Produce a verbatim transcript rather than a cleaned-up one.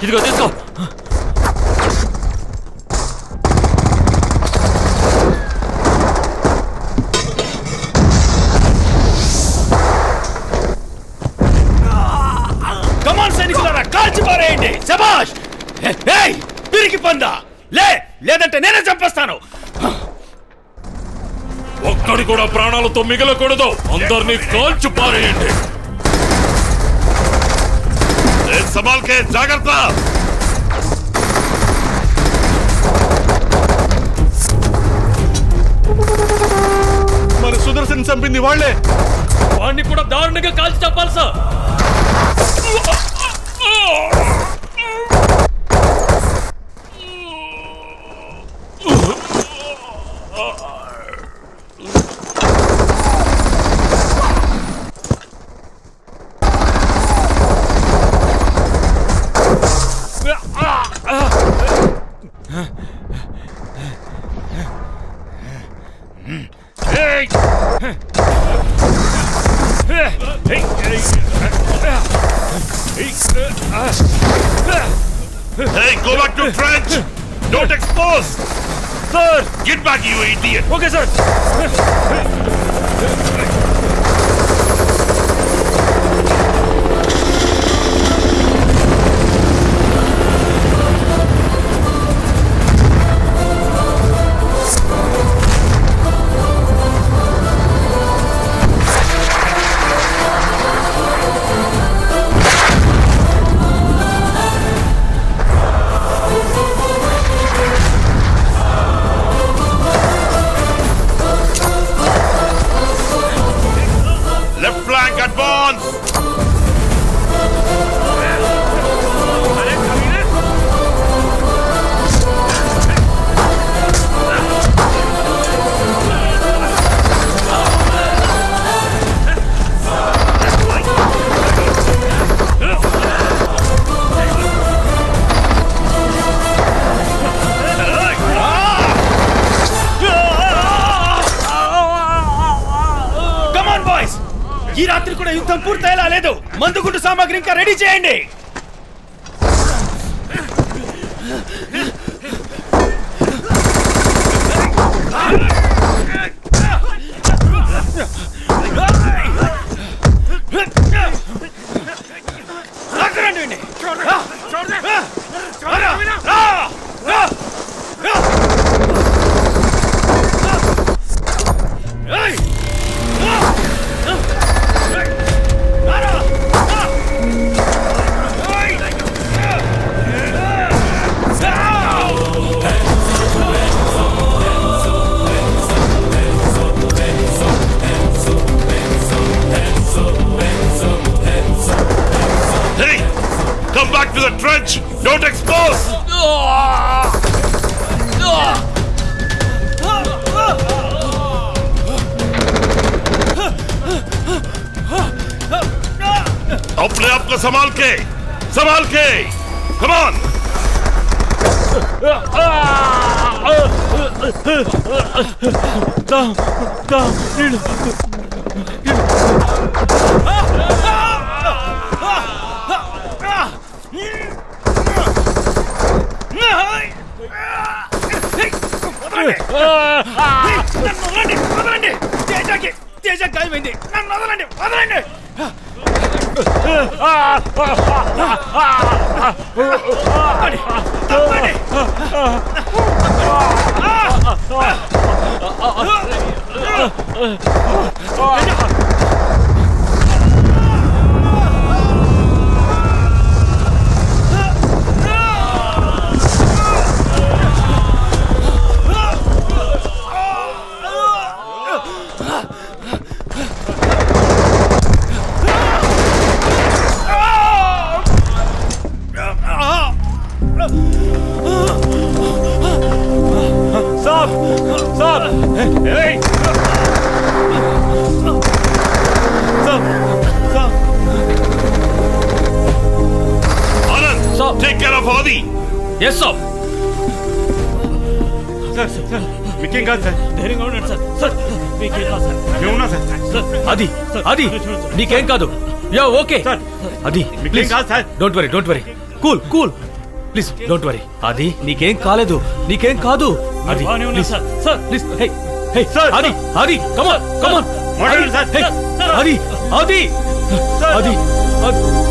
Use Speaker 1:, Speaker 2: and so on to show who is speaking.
Speaker 1: ఇదిగో తీసుకో.
Speaker 2: కమాన్ సైనికులారా, కాల్చి పారేయండి. శభాష్. ఏయ్ పిరికి పందా, లే, లేదంటే నేనే చంపేస్తాను.
Speaker 3: ఒక్కడి కూడా ప్రాణాలతో మిగలకూడదు. అందరినీ కాల్చి పారేయండి.
Speaker 4: సంభాల్కే, జాగ్రత్త.
Speaker 5: మన సుదర్శన్ చంపింది వాళ్లే.
Speaker 1: వాడిని కూడా దారుణంగా కాల్చి చంపాలి sir.
Speaker 4: Hey, go back to trench. Don't expose.
Speaker 1: Sir,
Speaker 4: get back, you idiot.
Speaker 1: Okay, sir.
Speaker 2: ఈ రాత్రి కూడా యుద్ధం పూర్తయ్యేలా లేదు. మందుగుండు సామాగ్రి ఇంకా రెడీ చేయండి.
Speaker 4: to the trench! Don't expose! अपने आप को संभाल के संभाल के come on
Speaker 1: down down नील तेजा गाय वेंदी नन्नु వదలండి వదలండి
Speaker 4: Take care of Adi.
Speaker 1: Yes, sir.
Speaker 5: Sir, sir, sir. మీకేం కాదు సార్.
Speaker 1: ధైర్యంగా ఉండండి సార్. సార్ మీకేం కాదు సార్.
Speaker 5: ఏమున్నా సార్.
Speaker 1: సార్ అది అది నీకేం కాదు. Yeah okay.
Speaker 5: సార్
Speaker 1: అది
Speaker 5: మీకేం కాదు sir.
Speaker 1: Don't worry don't worry cool cool
Speaker 2: please don't worry. అది నీకేం కాలేదు, నీకేం కాదు. అది ప్లీజ్ ప్లీజ్. హే హే అది అది come on come on.
Speaker 5: Sir
Speaker 2: అది అది అది